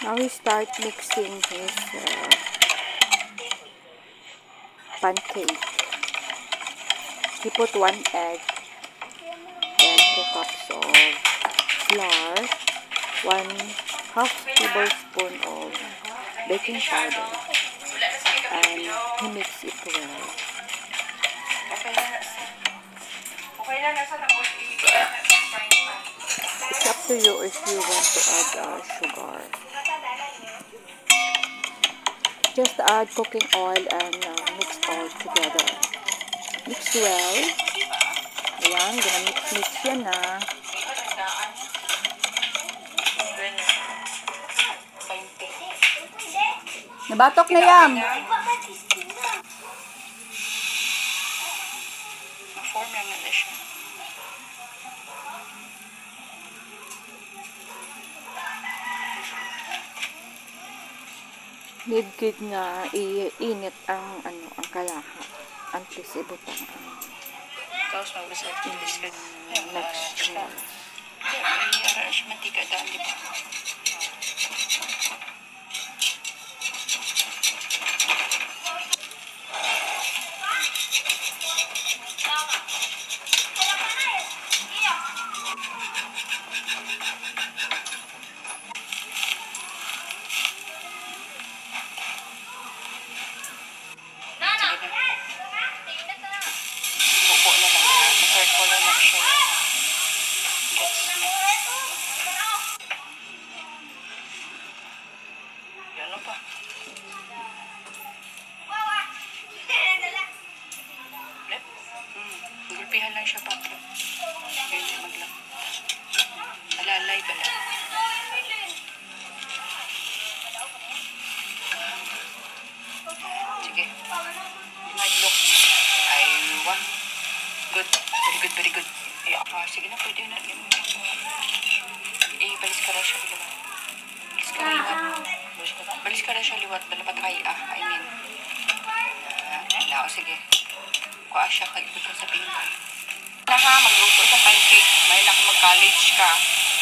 Now we start mixing his pancake. He put 1 egg, then 2 cups of flour, 1/2 tablespoon of baking powder, and he mixed it well. It's up to you if you want to add sugar. Just add cooking oil and mix all together. Mix well. Ayan, gonna mix yan na. Nabatok na yan. Na-form lang na siya. Need nga iinit ang kalaha. Antes ibutang Tapos mag-usap yung biscuit. next. Hindi, ara siya mantika daan, di ba? Gulpihan lang siya, Papa. Hindi maglang. Alalay ba lang? Sige. Madlock. Aywa. Good. Very good, very good. Sige na, pwede na. Balis ka na siya liwat. Balis ka na liwat. Balis ka na siya liwat. Balapat kay I mean. Sige. Kuha siya kay ibig ko sabihin mo. Magluto sa pancake. May na kung mag-college ka.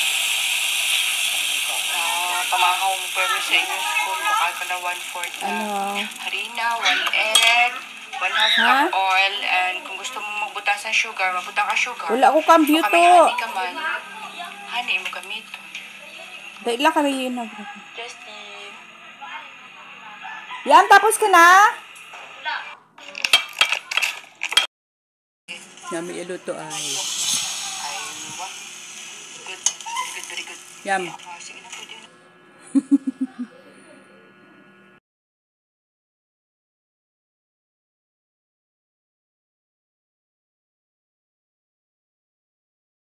Pamakaw mo permit sa inyong school. Baka ka na 1/4 harina, 1 egg, 1/2 cup oil, and kung gusto mo magbutas ng sugar, magbuta ka sugar. Wala ko kambyo to. Kung may honey ka man, honey mo gamito. Dahil lang kami yun. Justin. Yan, tapos ka na? Yummy iluto ay. Aywa. Good. Very good, very good. Yum. Sige na, pwede na.